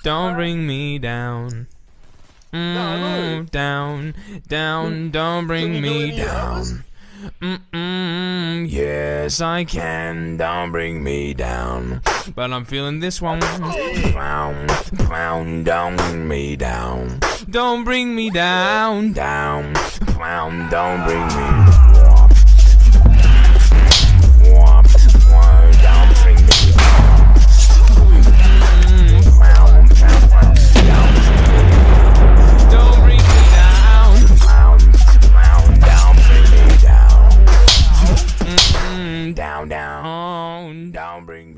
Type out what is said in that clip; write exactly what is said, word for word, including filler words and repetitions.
don't bring me down. Mm, down, down, don't bring me down. Mm-mm, yes, I can, don't bring me down. But I'm feeling this one. Pound, pound, don't bring me down. Don't bring me down, down. Pound, don't bring me down. Down, down, don't bring me